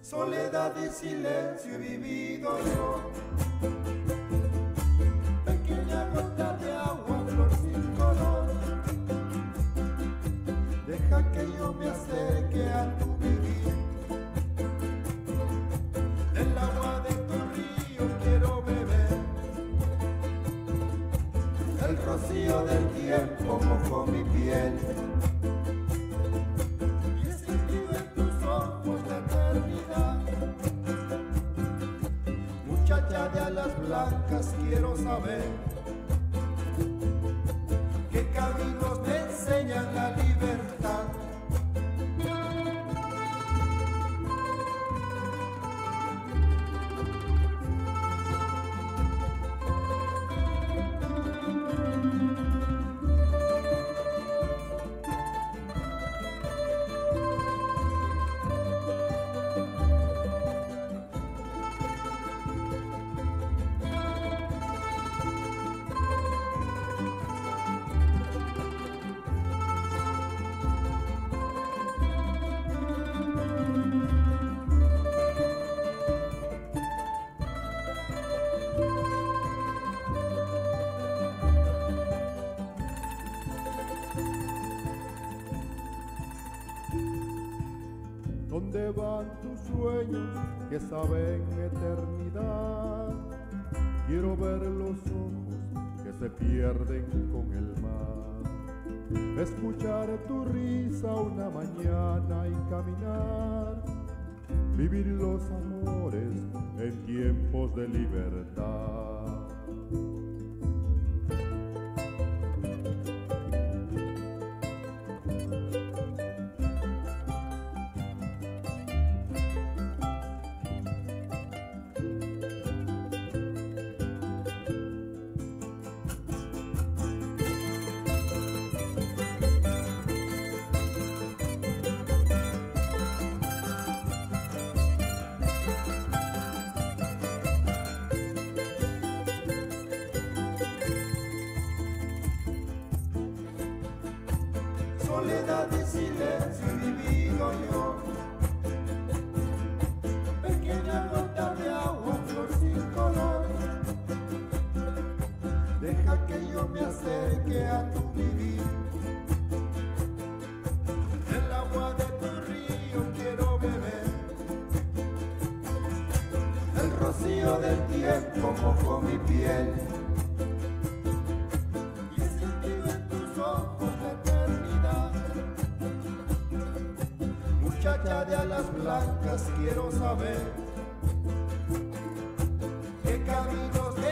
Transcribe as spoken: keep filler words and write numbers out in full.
Soledad y silencio he vivido yo. Pequeña gota de agua, flor sin color. Deja que yo me acerque a tu vivir. Del agua de tu río quiero beber. El rocío del tiempo mojó mi piel. Muchacha de alas blancas, quiero saber qué caminos me enseñan la libertad. ¿Dónde van tus sueños que saben eternidad? Quiero ver los ojos que se pierden con el mar, escuchar tu risa una mañana y caminar, vivir los amores en tiempos de libertad. Soledad y silencio he vivido yo. Pequeña gota de agua, flor sin color. Deja que yo me acerque a tu vivir. El agua de tu río quiero beber. El rocío del tiempo mojó mi piel. Muchacha de alas blancas, quiero saber qué caminos